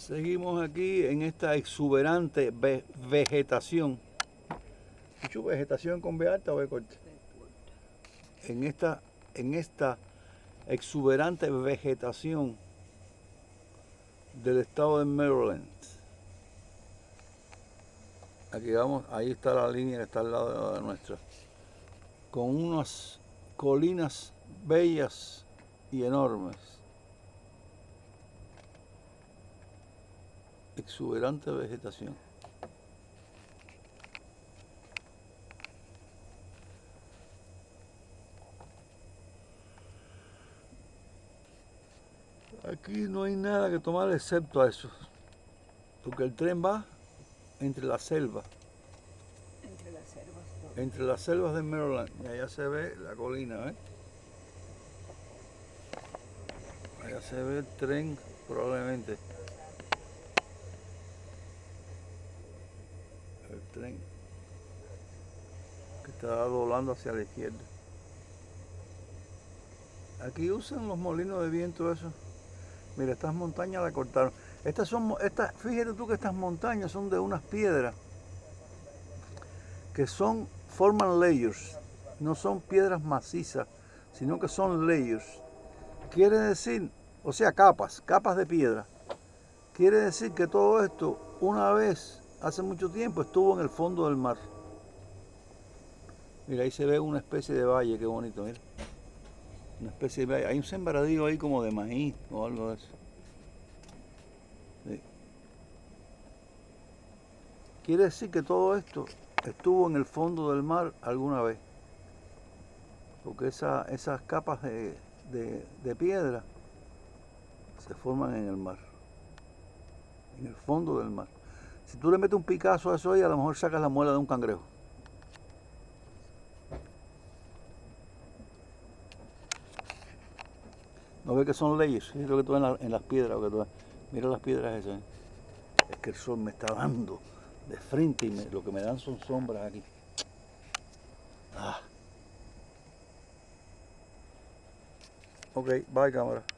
Seguimos aquí en esta exuberante vegetación. ¿Dicho vegetación con B alta o B corta? En esta exuberante vegetación del estado de Maryland. Aquí vamos, ahí está la línea que está al lado de la nuestra, con unas colinas bellas y enormes. Exuberante vegetación. Aquí no hay nada que tomar excepto a eso, porque el tren va entre las selvas. Entre las selvas de Maryland. Y allá se ve la colina, ¿eh? Allá se ve el tren probablemente. El tren que está doblando hacia la izquierda. Aquí usan los molinos de viento eso. Mira, estas montañas la cortaron. Fíjate tú que estas montañas son de unas piedras que forman layers. No son piedras macizas, sino que son layers. Quiere decir, o sea, capas de piedra. Quiere decir que todo esto, una vez, hace mucho tiempo, estuvo en el fondo del mar. Mira, ahí se ve una especie de valle, qué bonito, mira. Una especie de valle. Hay un sembradío ahí como de maíz o algo de eso. Sí. Quiere decir que todo esto estuvo en el fondo del mar alguna vez. Porque esas capas de piedra se forman en el mar. En el fondo del mar. Si tú le metes un picazo a eso ahí, a lo mejor sacas la muela de un cangrejo. ¿No ves que son leyes? Es lo que tú ves en las piedras. Mira las piedras esas. Es que el sol me está dando de frente y lo que me dan son sombras aquí. Ah. Ok, bye cámara.